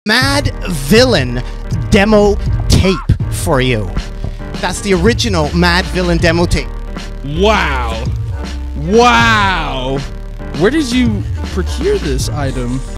Mad Villain demo tape for you. That's the original Mad Villain demo tape. Wow. Wow. Where did you procure this item?